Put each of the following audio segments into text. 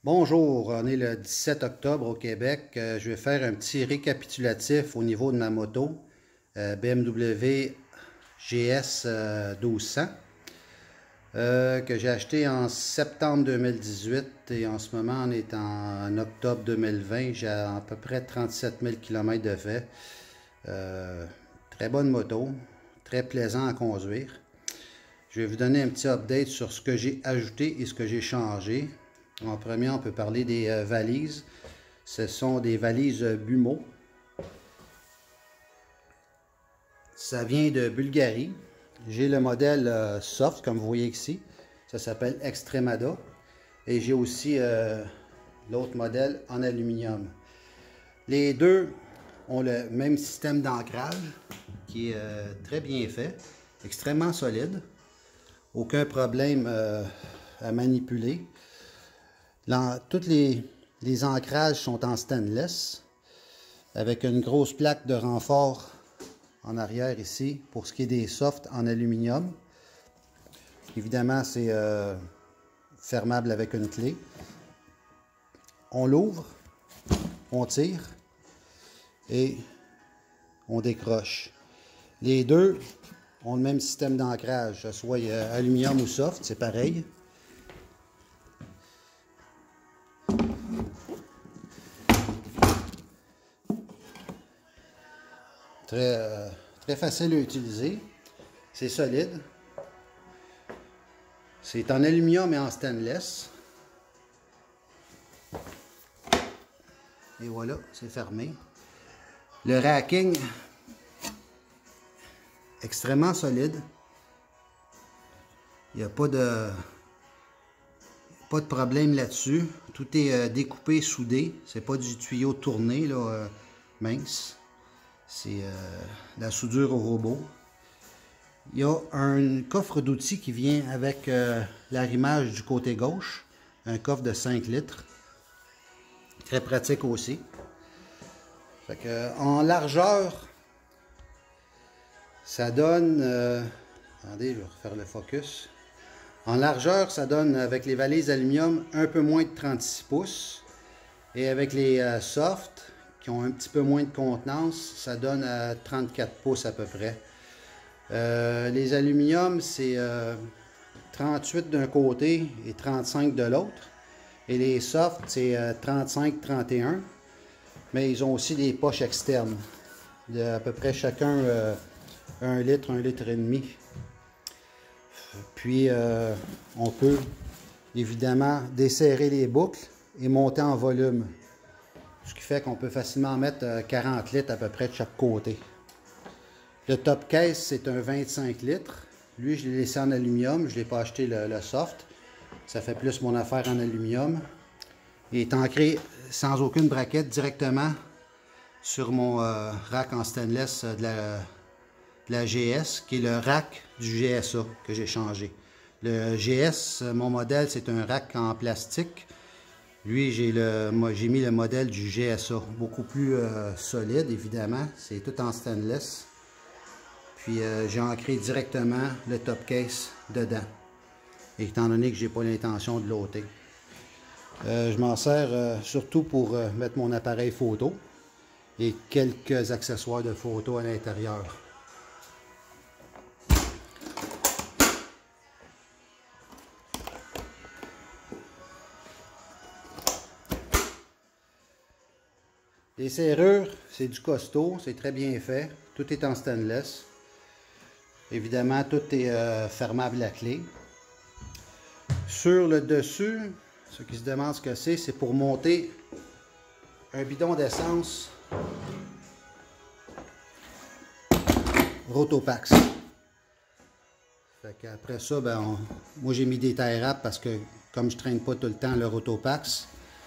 Bonjour, on est le 17 octobre au Québec. Je vais faire un petit récapitulatif au niveau de ma moto BMW GS 1200 que j'ai acheté en septembre 2018 et en ce moment on est en octobre 2020. J'ai à peu près 37 000 km de fait. Très bonne moto, très plaisant à conduire. Je vais vous donner un petit update sur ce que j'ai ajouté et ce que j'ai changé. En premier, on peut parler des valises. Ce sont des valises Bumo. Ça vient de Bulgarie. J'ai le modèle soft, comme vous voyez ici. Ça s'appelle Extremada. Et j'ai aussi l'autre modèle en aluminium. Les deux ont le même système d'ancrage qui est très bien fait, extrêmement solide. Aucun problème à manipuler. Tous les ancrages sont en stainless avec une grosse plaque de renfort en arrière ici pour ce qui est des softs en aluminium. Évidemment, c'est fermable avec une clé. On l'ouvre, on tire et on décroche. Les deux ont le même système d'ancrage, soit aluminium ou soft, c'est pareil. Très facile à utiliser. C'est solide. C'est en aluminium et en stainless. Et voilà, c'est fermé. Le racking, extrêmement solide. Il n'y a pas de problème là-dessus. Tout est découpé, soudé. C'est pas du tuyau tourné là, mince. C'est la soudure au robot. Il y a un coffre d'outils qui vient avec l'arrimage du côté gauche. Un coffre de 5 litres. Très pratique aussi. Fait que, en largeur, ça donne... attendez, je vais refaire le focus. En largeur, ça donne, avec les valises aluminium, un peu moins de 36 pouces. Et avec les softs, qui ont un petit peu moins de contenance, ça donne à 34 pouces à peu près. Les aluminiums, c'est 38 d'un côté et 35 de l'autre. Et les softs, c'est 35-31. Mais ils ont aussi des poches externes, de à peu près chacun 1 litre, 1 litre et demi. Puis, on peut évidemment desserrer les boucles et monter en volume. Ce qui fait qu'on peut facilement mettre 40 litres à peu près de chaque côté. Le top case, c'est un 25 litres. Lui, je l'ai laissé en aluminium. Je ne l'ai pas acheté le soft. Ça fait plus mon affaire en aluminium. Il est ancré sans aucune braquette directement sur mon rack en stainless de la GS, qui est le rack du GSA que j'ai changé. Le GS, mon modèle, c'est un rack en plastique. Lui, j'ai mis le modèle du GSA, beaucoup plus solide, évidemment. C'est tout en stainless. Puis, j'ai ancré directement le top case dedans, étant donné que je n'ai pas l'intention de l'ôter. Je m'en sers surtout pour mettre mon appareil photo et quelques accessoires de photo à l'intérieur. Les serrures, c'est du costaud, c'est très bien fait. Tout est en stainless. Évidemment, tout est fermable à clé. Sur le dessus, ceux qui se demandent ce que c'est pour monter un bidon d'essence Rotopax. Fait qu'après ça, moi j'ai mis des tie wraps parce que comme je ne traîne pas tout le temps le Rotopax,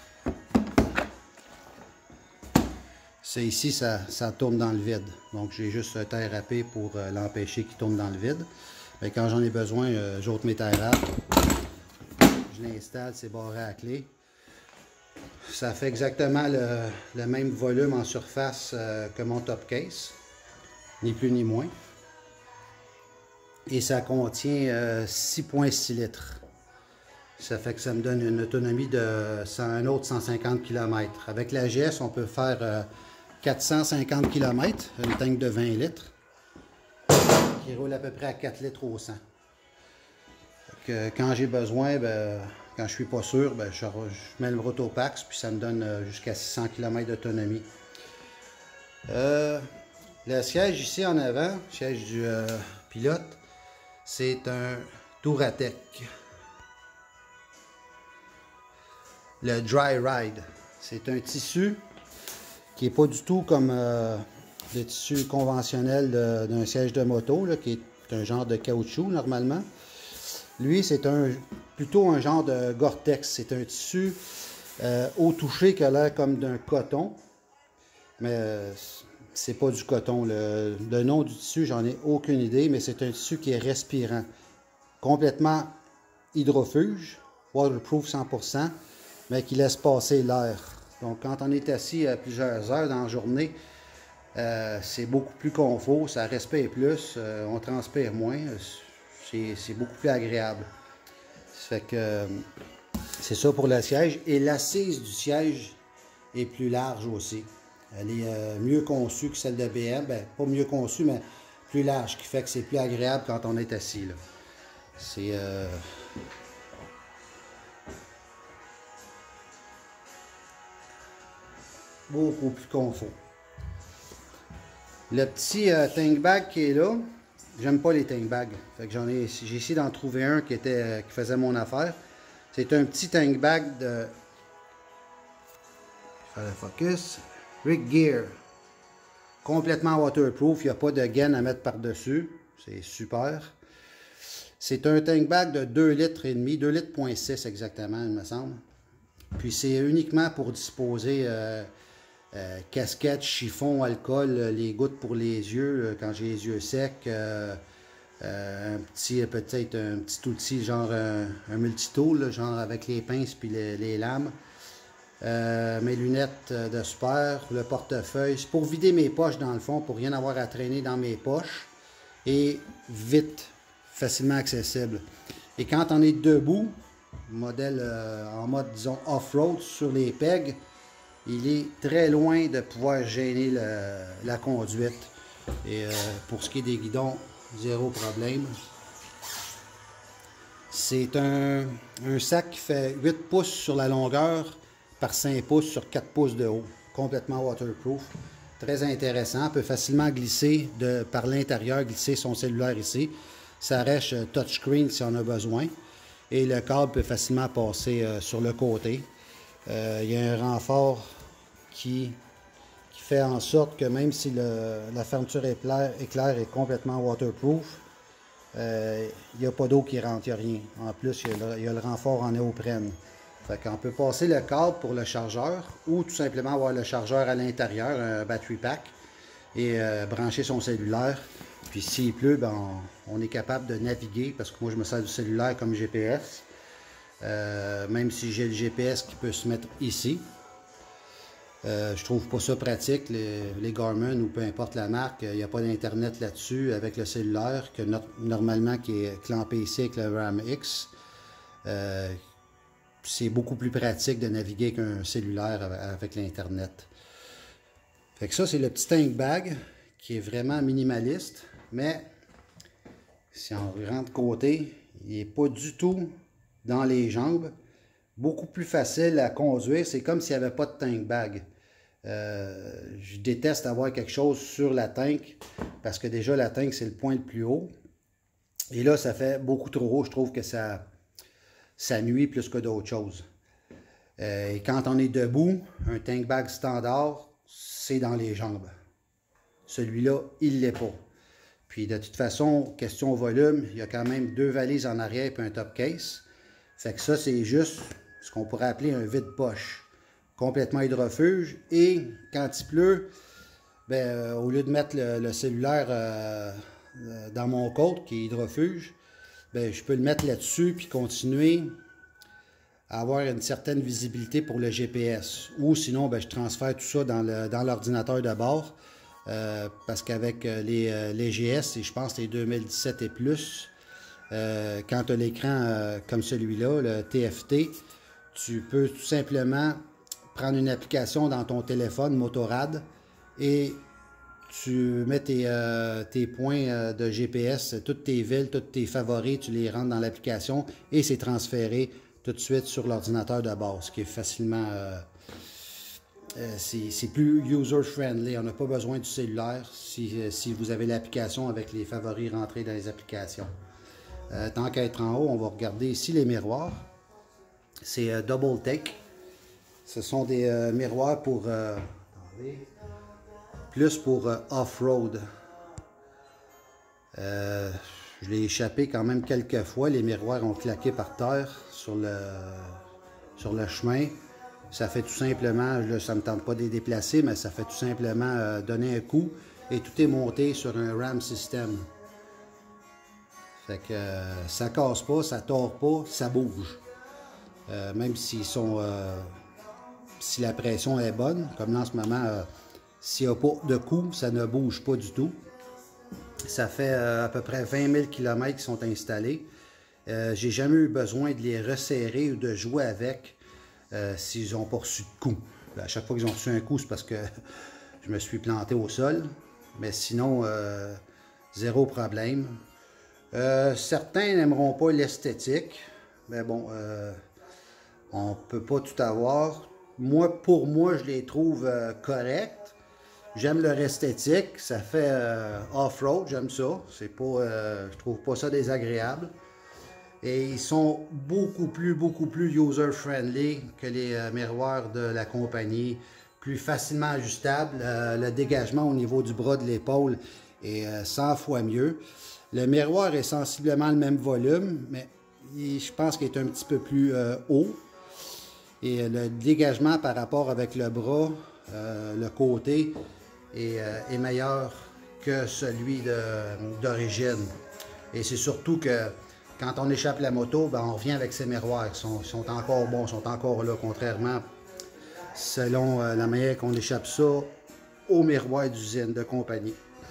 c'est ici, ça tourne dans le vide. Donc j'ai juste tie wrappé pour l'empêcher qu'il tourne dans le vide. Et quand j'en ai besoin, j'ôte mes tie wraps. Je l'installe, c'est barré à clé. Ça fait exactement le même volume en surface que mon top case, ni plus ni moins. Et ça contient 6,6 litres. Ça fait que ça me donne une autonomie de un autre 150 km. Avec la GS, on peut faire 450 km, une tank de 20 litres, qui roule à peu près à 4 litres au 100. Quand j'ai besoin, ben, quand je suis pas sûr, ben, je mets le Rotopax, puis ça me donne jusqu'à 600 km d'autonomie. Le siège ici en avant, siège du pilote, c'est un Touratech. Le Dry Ride. C'est un tissu qui n'est pas du tout comme le tissu conventionnel d'un siège de moto, là, qui est un genre de caoutchouc normalement. Lui, c'est plutôt un genre de Gore-Tex. C'est un tissu au toucher qui a l'air comme d'un coton. Mais c'est pas du coton. Le nom du tissu, j'en ai aucune idée, mais c'est un tissu qui est respirant. Complètement hydrofuge, waterproof 100%, mais qui laisse passer l'air. Donc quand on est assis à plusieurs heures dans la journée, c'est beaucoup plus confort, ça respire plus, on transpire moins. C'est beaucoup plus agréable. Ça fait que c'est ça pour le siège. Et l'assise du siège est plus large aussi. Elle est mieux conçue que celle de BM. Ben, pas mieux conçue, mais plus large, qui fait que c'est plus agréable quand on est assis. C'est beaucoup plus confort. Le petit tank bag qui est là, j'aime pas les tank bags. Fait que j'ai essayé d'en trouver un qui faisait mon affaire. C'est un petit tank bag de faire le focus. Rick Gear. Complètement waterproof. Il n'y a pas de gaine à mettre par-dessus. C'est super. C'est un tank bag de 2 litres et demi, 2 litres 6 exactement, il me semble. Puis c'est uniquement pour disposer casquette, chiffon, alcool, les gouttes pour les yeux quand j'ai les yeux secs, peut-être un petit outil genre un multitool, genre avec les pinces puis les lames, mes lunettes de super, le portefeuille, c'est pour vider mes poches dans le fond, pour rien avoir à traîner dans mes poches et vite, facilement accessible. Et quand on est debout, modèle en mode disons off-road sur les pegs, il est très loin de pouvoir gêner la conduite. Et pour ce qui est des guidons, zéro problème. C'est un sac qui fait 8 pouces sur la longueur par 5 pouces sur 4 pouces de haut. Complètement waterproof. Très intéressant. On peut facilement glisser par l'intérieur, glisser son cellulaire ici. Ça reste touchscreen si on a besoin. Et le câble peut facilement passer sur le côté. Il y a un renfort qui fait en sorte que même si la fermeture éclair est complètement waterproof, il n'y a pas d'eau qui rentre, il n'y a rien. En plus, il y a le renfort en néoprène. Fait qu'on peut passer le câble pour le chargeur ou tout simplement avoir le chargeur à l'intérieur, un battery pack, et brancher son cellulaire. Puis s'il pleut, ben, on est capable de naviguer, parce que moi je me sers du cellulaire comme GPS. Même si j'ai le GPS qui peut se mettre ici. Je trouve pas ça pratique, les Garmin ou peu importe la marque, il n'y a pas d'internet là-dessus avec le cellulaire, que normalement qui est clampé ici avec le RAM X. C'est beaucoup plus pratique de naviguer qu'un cellulaire avec l'internet. Fait que ça, c'est le petit tank bag qui est vraiment minimaliste, mais si on rentre de côté, il n'est pas du tout dans les jambes. Beaucoup plus facile à conduire, c'est comme s'il n'y avait pas de tank bag. Je déteste avoir quelque chose sur la tank parce que déjà la tank c'est le point le plus haut et là ça fait beaucoup trop haut. Je trouve que ça nuit plus que d'autres choses. Et quand on est debout, un tank bag standard c'est dans les jambes. Celui-là il l'est pas. Puis de toute façon, question volume, il y a quand même 2 valises en arrière et un top case. Fait que ça c'est juste ce qu'on pourrait appeler un vide-poche. Complètement hydrofuge. Et quand il pleut, ben, au lieu de mettre le cellulaire dans mon côte qui est hydrofuge, ben, je peux le mettre là-dessus puis continuer à avoir une certaine visibilité pour le GPS. Ou sinon, ben, je transfère tout ça dans l'ordinateur de bord. Parce qu'avec les GS, et je pense les 2017 et plus, quand tu as l'écran comme celui-là, le TFT, tu peux tout simplement prendre une application dans ton téléphone Motorrad et tu mets tes points de GPS, toutes tes villes, tous tes favoris, tu les rentres dans l'application et c'est transféré tout de suite sur l'ordinateur de base, ce qui est facilement... c'est plus user-friendly, on n'a pas besoin du cellulaire si vous avez l'application avec les favoris rentrés dans les applications. Tant qu'à être en haut, on va regarder ici les miroirs. C'est Double Take. Ce sont des miroirs pour... plus pour off-road. Je l'ai échappé quand même quelques fois. Les miroirs ont claqué par terre sur le chemin. Ça fait tout simplement, là, ça ne me tente pas de les déplacer, mais ça fait tout simplement donner un coup et tout est monté sur un RAM system. Fait que ça casse pas, ça tord pas, ça bouge. Même s'ils sont, si la pression est bonne, comme là en ce moment, s'il n'y a pas de coup, ça ne bouge pas du tout. Ça fait à peu près 20 000 km qui sont installés. J'ai jamais eu besoin de les resserrer ou de jouer avec s'ils n'ont pas reçu de coup. À chaque fois qu'ils ont reçu un coup, c'est parce que je me suis planté au sol. Mais sinon, zéro problème. Certains n'aimeront pas l'esthétique. Mais bon, on ne peut pas tout avoir. Moi, pour moi, je les trouve corrects. J'aime leur esthétique. Ça fait off-road, j'aime ça. C'est pas, je trouve pas ça désagréable. Et ils sont beaucoup plus user-friendly que les miroirs de la compagnie. Plus facilement ajustables. Le dégagement au niveau du bras de l'épaule est 100 fois mieux. Le miroir est sensiblement le même volume, mais je pense qu'il est un petit peu plus haut. Et le dégagement par rapport avec le bras, le côté, est meilleur que celui d'origine. Et c'est surtout que quand on échappe la moto, ben on revient avec ces miroirs. Ils sont encore bons, sont encore là, contrairement selon la manière qu'on échappe ça aux miroirs d'usine, de compagnie.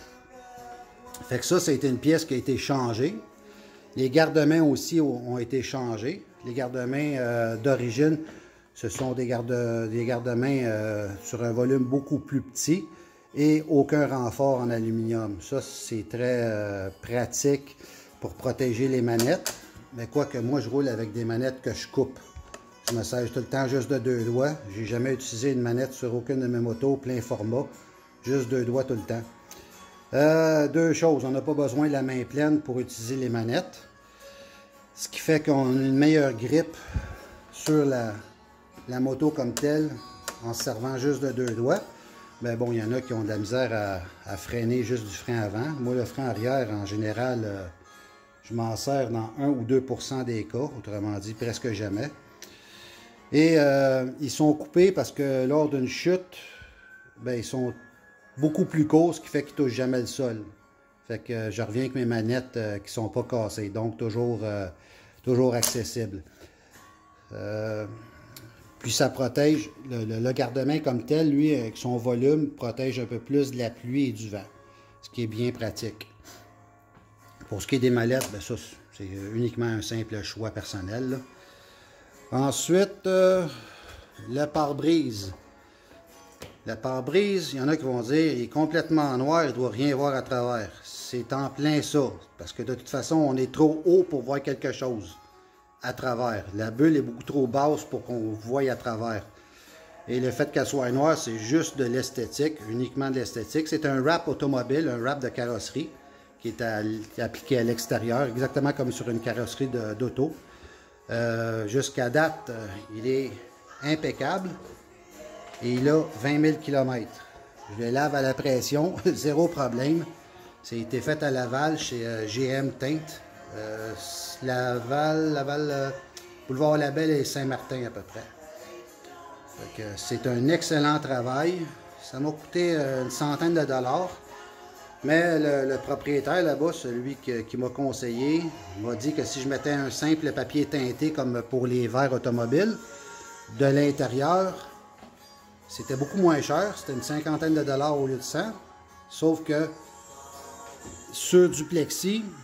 Fait que ça a été une pièce qui a été changée. Les garde-mains aussi ont été changés. Les garde-mains d'origine, ce sont des garde-mains sur un volume beaucoup plus petit et aucun renfort en aluminium. Ça, c'est très pratique pour protéger les manettes. Mais quoique moi, je roule avec des manettes que je coupe. Je me sers tout le temps juste de 2 doigts. J'ai jamais utilisé une manette sur aucune de mes motos plein format. Juste 2 doigts tout le temps. Deux choses. On n'a pas besoin de la main pleine pour utiliser les manettes. Ce qui fait qu'on a une meilleure grippe sur la moto comme telle en se servant juste de 2 doigts. Mais bon, il y en a qui ont de la misère à freiner juste du frein avant. Moi, le frein arrière, en général, je m'en sers dans 1 ou 2% des cas, autrement dit, presque jamais. Et ils sont coupés parce que lors d'une chute, ben, ils sont beaucoup plus courts, ce qui fait qu'ils ne touchent jamais le sol. Fait que je reviens avec mes manettes qui ne sont pas cassées, donc toujours accessibles. Puis ça protège, le garde-main comme tel, lui, avec son volume, protège un peu plus de la pluie et du vent, ce qui est bien pratique. Pour ce qui est des mallettes, ben ça, c'est uniquement un simple choix personnel, là. Ensuite, le pare-brise. Le pare-brise, il y en a qui vont dire, il est complètement noir, il ne doit rien voir à travers. C'est en plein ça, parce que de toute façon, on est trop haut pour voir quelque chose à travers. La bulle est beaucoup trop basse pour qu'on voie à travers. Et le fait qu'elle soit noire, c'est juste de l'esthétique, uniquement de l'esthétique. C'est un wrap automobile, un wrap de carrosserie, qui est appliqué à l'extérieur, exactement comme sur une carrosserie d'auto. Jusqu'à date, il est impeccable et il a 20 000 km. Je le lave à la pression, zéro problème. Ça a été fait à Laval chez GM Teinte. Laval, Boulevard Labelle et Saint-Martin à peu près. C'est un excellent travail. Ça m'a coûté une centaine de dollars. Mais le propriétaire là-bas, celui qui m'a conseillé, m'a dit que si je mettais un simple papier teinté comme pour les verres automobiles, de l'intérieur, c'était beaucoup moins cher. C'était une cinquantaine de dollars au lieu de 100. Sauf que sur du plexi,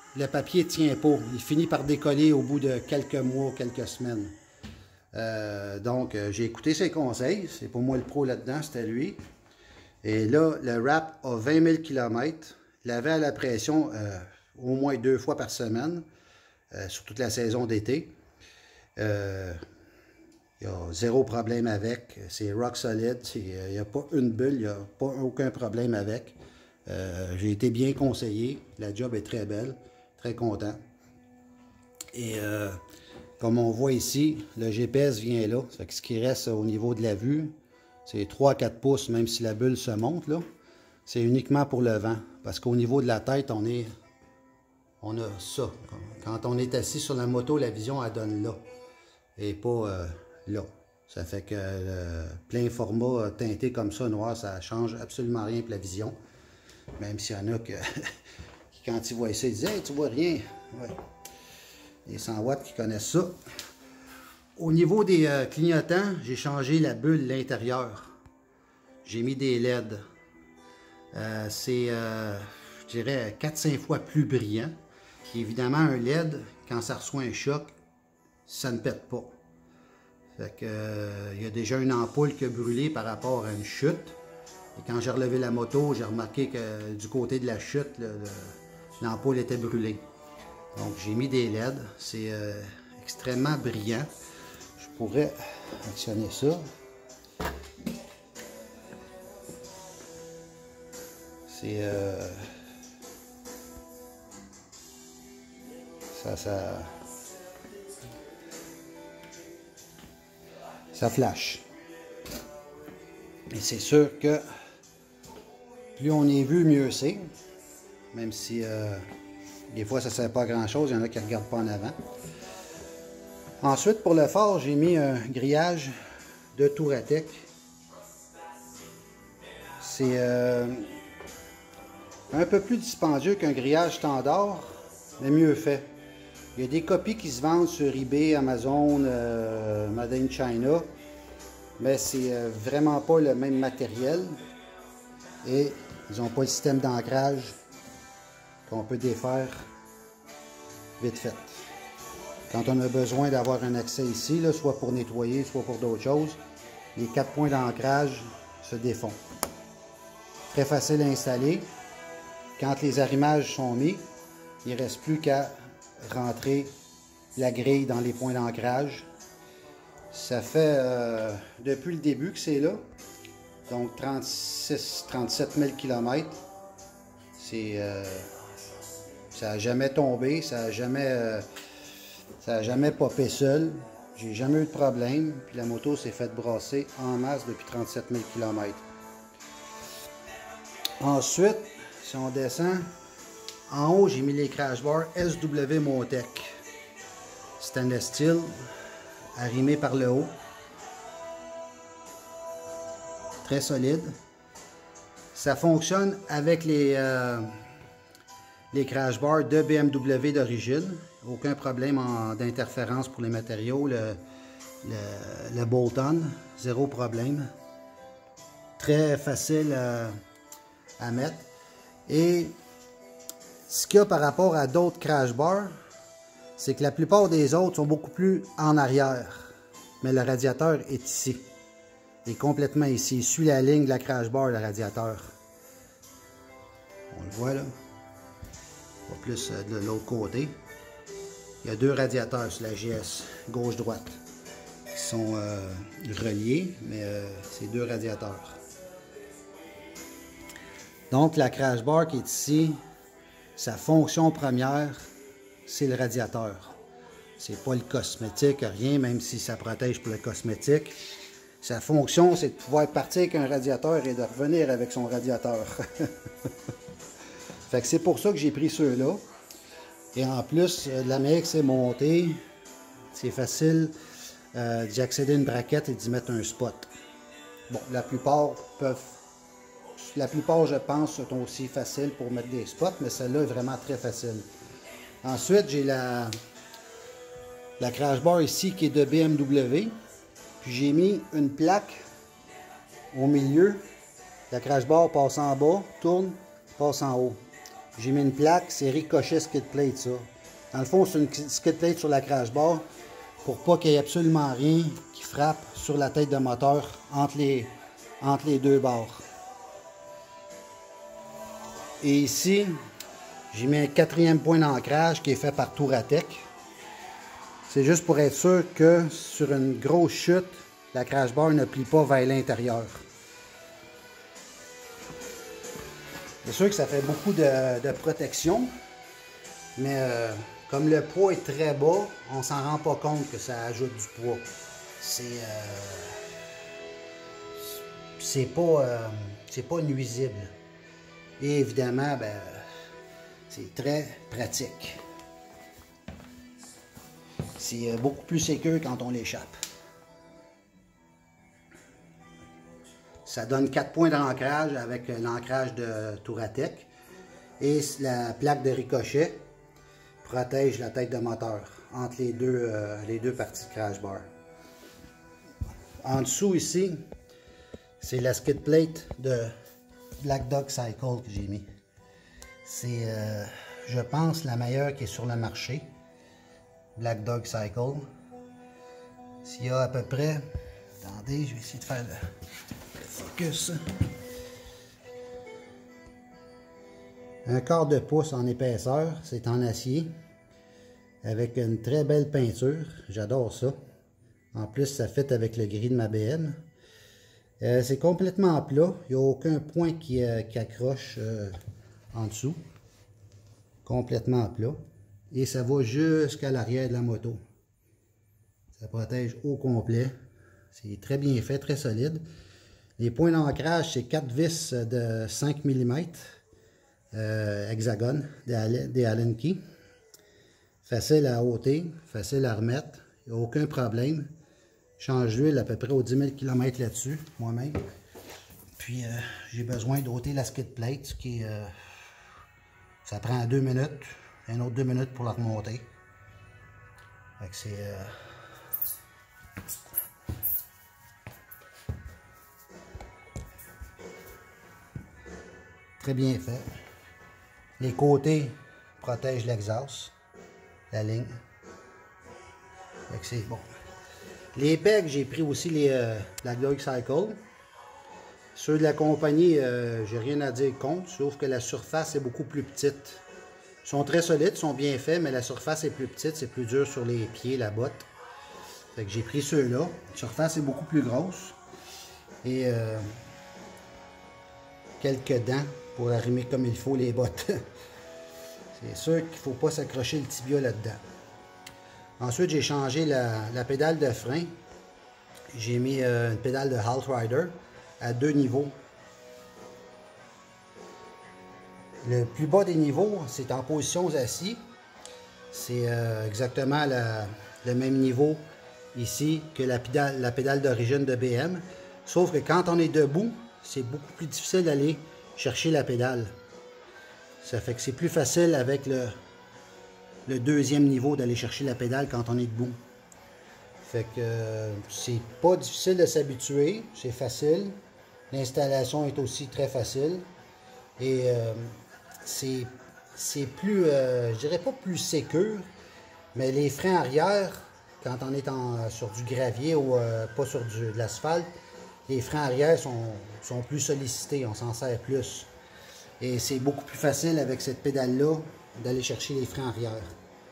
le papier ne tient pas. Il finit par décoller au bout de quelques mois, quelques semaines. Donc, j'ai écouté ses conseils. C'est pour moi le pro là-dedans, c'était lui. Et là, le wrap a 20 000 km. Lavé à la pression au moins 2 fois par semaine, sur toute la saison d'été. Il y a zéro problème avec. C'est rock solid. Il n'y a pas une bulle. Il n'y a pas aucun problème avec. J'ai été bien conseillé. La job est très belle. Très content. Et comme on voit ici, le GPS vient là. Ça fait que ce qui reste au niveau de la vue, c'est 3-4 pouces, même si la bulle se monte là. C'est uniquement pour le vent. Parce qu'au niveau de la tête, on a ça. Quand on est assis sur la moto, la vision, elle donne là. Et pas là. Ça fait que plein format teinté comme ça, noir, ça change absolument rien pour la vision. Même s'il y en a qui, quand ils voient ça, ils disent « Hey, tu vois rien! » Ouais. Les 100 watts qui connaissent ça. Au niveau des clignotants, j'ai changé la bulle de l'intérieur. J'ai mis des LED. C'est, je dirais, 4-5 fois plus brillant. Évidemment, un LED, quand ça reçoit un choc, ça ne pète pas. Fait que, il y a déjà une ampoule qui a brûlé par rapport à une chute. Et quand j'ai relevé la moto, j'ai remarqué que du côté de la chute, l'ampoule était brûlée. Donc, j'ai mis des LED. C'est extrêmement brillant. Je pourrais actionner ça. C'est... ça flash. Et c'est sûr que plus on est vu, mieux c'est. Même si des fois ça ne sert pas à grand chose, il y en a qui ne regardent pas en avant. Ensuite, pour le phare, j'ai mis un grillage de Touratech. C'est un peu plus dispendieux qu'un grillage standard, mais mieux fait. Il y a des copies qui se vendent sur eBay, Amazon, Made in China, mais c'est vraiment pas le même matériel et ils n'ont pas le système d'ancrage qu'on peut défaire vite fait. Quand on a besoin d'avoir un accès ici, là, soit pour nettoyer, soit pour d'autres choses, les 4 points d'ancrage se défont. Très facile à installer. Quand les arrimages sont mis, il ne reste plus qu'à rentrer la grille dans les points d'ancrage. Ça fait depuis le début que c'est là, donc 36-37 000 km. Ça n'a jamais tombé, ça n'a jamais popé seul. J'ai jamais eu de problème. Puis la moto s'est faite brasser en masse depuis 37 000 km. Ensuite, si on descend, en haut, j'ai mis les crash bars SW Motec. Stainless steel, arrimé par le haut. Très solide. Ça fonctionne avec les crash bars de BMW d'origine. Aucun problème d'interférence pour les matériaux. Le bolt-on, zéro problème. Très facile à mettre. Et ce qu'il y a par rapport à d'autres crash bars, c'est que la plupart des autres sont beaucoup plus en arrière. Mais le radiateur est ici. Il est complètement ici. Il suit la ligne de la crash bar, le radiateur. On le voit là. Pas plus de l'autre côté. Il y a 2 radiateurs sur la GS, gauche-droite, qui sont reliés, mais c'est 2 radiateurs. Donc la crash bar qui est ici, sa fonction première, c'est le radiateur. C'est pas le cosmétique, rien, même si ça protège pour le cosmétique. Sa fonction, c'est de pouvoir partir avec un radiateur et de revenir avec son radiateur. Fait que c'est pour ça que j'ai pris ceux-là. Et en plus, la manière que c'est monté, c'est facile d'y accéder à une braquette et d'y mettre un spot. Bon, la plupart, je pense, sont aussi faciles pour mettre des spots, mais celle-là est vraiment très facile. Ensuite, j'ai la crash bar ici qui est de BMW. Puis j'ai mis une plaque au milieu. La crash bar passe en bas, tourne, passe en haut. j'ai mis une plaque, c'est Ricochet skid plate ça. Dans le fond, c'est une skid plate sur la crash bar pour pas qu'il y ait absolument rien qui frappe sur la tête de moteur entre les deux barres. Et ici, j'ai mis un 4e point d'ancrage qui est fait par Touratech. C'est juste pour être sûr que sur une grosse chute, la crash bar ne plie pas vers l'intérieur. C'est sûr que ça fait beaucoup de protection, mais comme le poids est très bas, on s'en rend pas compte que ça ajoute du poids. C'est pas nuisible. Et évidemment, ben, c'est très pratique. C'est beaucoup plus sécure quand on l'échappe. Ça donne 4 points d'ancrage avec l'ancrage de Touratech. Et la plaque de Ricochet protège la tête de moteur entre les deux parties de crash bar. En dessous ici, c'est la skid plate de Black Dog Cycle que j'ai mis. C'est, je pense, la meilleure qui est sur le marché. Black Dog Cycle. S'il y a à peu près... Attendez, je vais essayer de faire le focus. 1/4 de pouce en épaisseur. C'est en acier. Avec une très belle peinture. J'adore ça. En plus, ça fit avec le gris de ma BM. C'est complètement plat. Il n'y a aucun point qui accroche en dessous. Complètement plat. Et ça va jusqu'à l'arrière de la moto. Ça protège au complet. C'est très bien fait, très solide. Les points d'ancrage, c'est 4 vis de 5 mm hexagone des Allen Key. Facile à ôter, facile à remettre. Il n'y a aucun problème. Je change l'huile à peu près aux 10 000 km là-dessus, moi-même. Puis, j'ai besoin d'ôter la skid plate, qui est, ça prend 2 minutes. Un autre 2 minutes pour la remonter. Fait que c'est... très bien fait. Les côtés protègent l'exhaust, la ligne. Fait que c'est bon. Les pegs, j'ai pris aussi les Black Dog Cycle. Ceux de la compagnie, j'ai rien à dire contre, sauf que la surface est beaucoup plus petite. Ils sont très solides, sont bien faits, mais la surface est plus petite, c'est plus dur sur les pieds, la botte. Fait que j'ai pris ceux-là. La surface est beaucoup plus grosse. Et quelques dents pour arrimer comme il faut les bottes. C'est sûr qu'il ne faut pas s'accrocher le tibia là-dedans. Ensuite, j'ai changé la pédale de frein. J'ai mis une pédale de Haltrider à 2 niveaux. Le plus bas des niveaux, c'est en position assis. C'est exactement le même niveau ici que la pédale d'origine de BM. Sauf que quand on est debout, c'est beaucoup plus difficile d'aller chercher la pédale. Ça fait que c'est plus facile avec le deuxième niveau d'aller chercher la pédale quand on est debout. Fait que c'est pas difficile de s'habituer, c'est facile. L'installation est aussi très facile. Et c'est plus, je dirais pas plus sécure, mais les freins arrière, quand on est sur du gravier ou pas sur de l'asphalte, les freins arrière sont plus sollicités, on s'en sert plus. Et c'est beaucoup plus facile avec cette pédale-là d'aller chercher les freins arrière.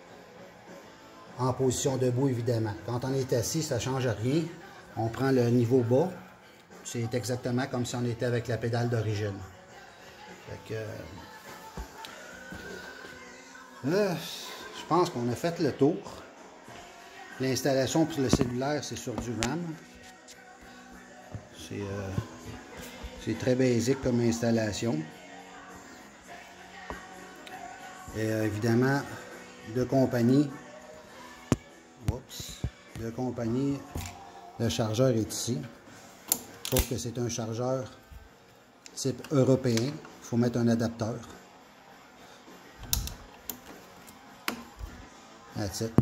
En position debout, évidemment. Quand on est assis, ça ne change rien. On prend le niveau bas. C'est exactement comme si on était avec la pédale d'origine. Fait que... là, je pense qu'on a fait le tour. L'installation pour le cellulaire, c'est sur du RAM. C'est très basique comme installation. Et évidemment, de compagnie, le chargeur est ici. Sauf que c'est un chargeur type européen. Il faut mettre un adapteur. That's it.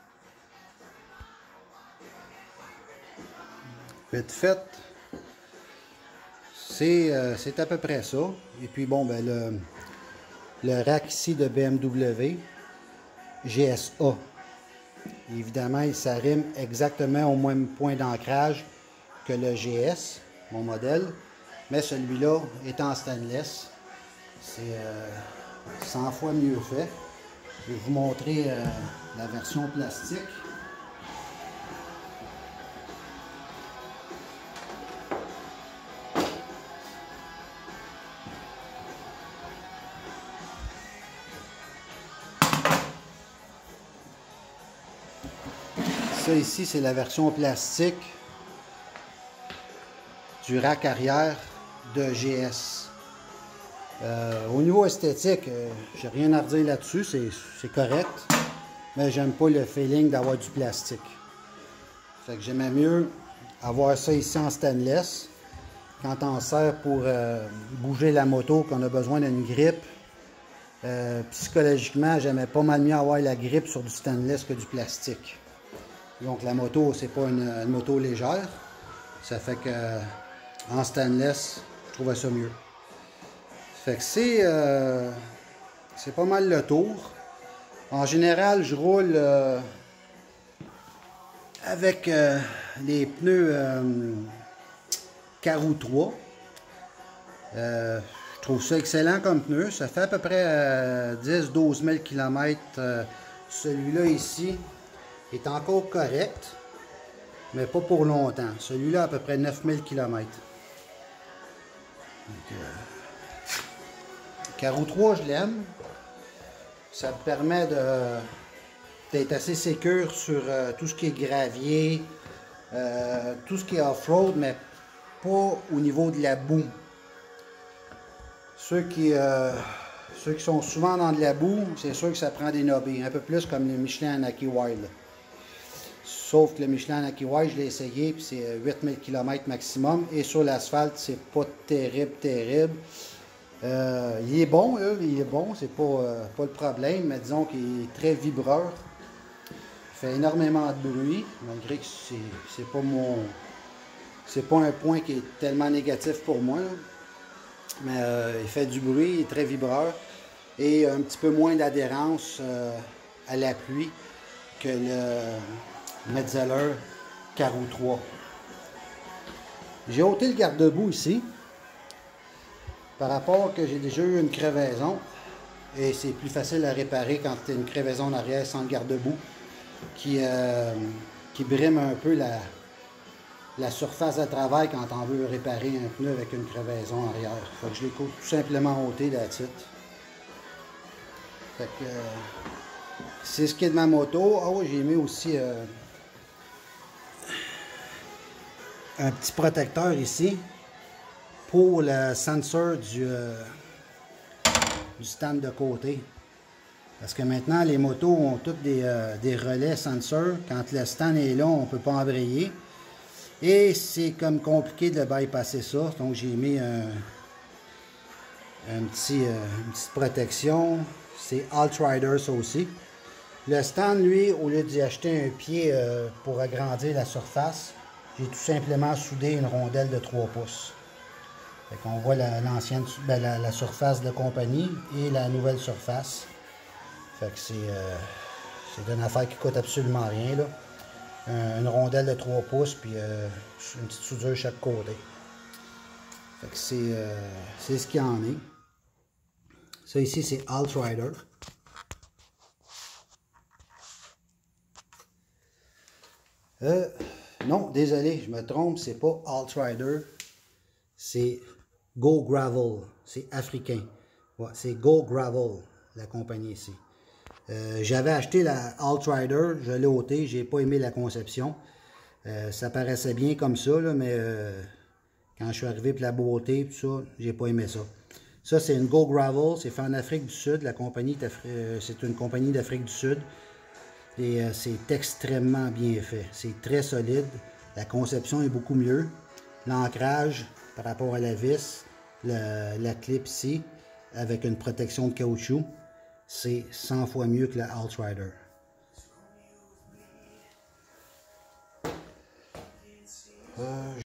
Vite fait, c'est à peu près ça. Et puis bon, ben le rack ici de BMW GSA. Évidemment, il s'arrime exactement au même point d'ancrage que le GS, mon modèle, mais celui-là est en stainless. C'est 100 fois mieux fait. Je vais vous montrer la version plastique. Ça ici, c'est la version plastique du rack arrière de GS. Au niveau esthétique, j'ai rien à redire là-dessus, c'est correct, mais j'aime pas le feeling d'avoir du plastique. Fait que j'aimais mieux avoir ça ici en stainless quand on sert pour bouger la moto, qu'on a besoin d'une grippe. Psychologiquement, j'aimais pas mal mieux avoir la grippe sur du stainless que du plastique. Donc la moto, c'est pas une moto légère. Ça fait que en stainless, je trouvais ça mieux. Fait que c'est pas mal le tour. En général, je roule avec les pneus Karoo 3. Je trouve ça excellent comme pneu. Ça fait à peu près 10-12 000 km. Celui-là ici est encore correct, mais pas pour longtemps. Celui-là à peu près 9000 km. Karoo 3, je l'aime. Ça me permet d'être assez sécure sur tout ce qui est gravier, tout ce qui est off-road, mais pas au niveau de la boue. Ceux qui sont souvent dans de la boue, c'est sûr que ça prend des nobbies, un peu plus comme le Michelin Anaki Wild. Sauf que le Michelin Anaki Wild, je l'ai essayé, puis c'est 8000 km maximum. Et sur l'asphalte, c'est pas terrible, terrible. Il est bon, là, il est bon, c'est pas le problème, mais disons qu'il est très vibreur. Il fait énormément de bruit, malgré que c'est pas un point qui est tellement négatif pour moi, là. Mais il fait du bruit, il est très vibreur et un petit peu moins d'adhérence à la pluie que le Metzeler Karoo 3. J'ai ôté le garde-boue ici par rapport que j'ai déjà eu une crevaison et c'est plus facile à réparer quand tu as une crevaison en arrière sans le garde-boue qui brime un peu la surface de travail quand on veut réparer un pneu avec une crevaison arrière. Fait que je l'ai tout simplement ôté là-dessus. Fait que c'est ce qui est de ma moto. Ah oui, j'ai mis aussi un petit protecteur ici pour le sensor du stand de côté. Parce que maintenant, les motos ont toutes des relais sensors. Quand le stand est long, on ne peut pas embrayer. Et c'est comme compliqué de bypasser ça. Donc j'ai mis une petite protection. C'est Altrider ça aussi. Le stand, lui, au lieu d'y acheter un pied pour agrandir la surface, j'ai tout simplement soudé une rondelle de 3 pouces. Fait qu'on voit l'ancienne, la surface de compagnie et la nouvelle surface. Fait que c'est une affaire qui coûte absolument rien, là. Une rondelle de 3 pouces, puis une petite soudure chaque côté. Fait que c'est ce qu'il y en est. Ça ici, c'est Altrider. Non, désolé, je me trompe, c'est pas Altrider, c'est Go Gravel, c'est africain. Ouais, c'est Go Gravel, la compagnie ici. J'avais acheté la Altrider, je l'ai ôté, j'ai pas aimé la conception. Ça paraissait bien comme ça, là, mais quand je suis arrivé pour la beauté, tout ça, j'ai pas aimé ça. Ça, c'est une Go Gravel, c'est fait en Afrique du Sud. La compagnie, c'est une compagnie d'Afrique du Sud. Et c'est extrêmement bien fait. C'est très solide. La conception est beaucoup mieux. L'ancrage par rapport à la vis, la clip ici, avec une protection de caoutchouc, c'est 100 fois mieux que la Altrider.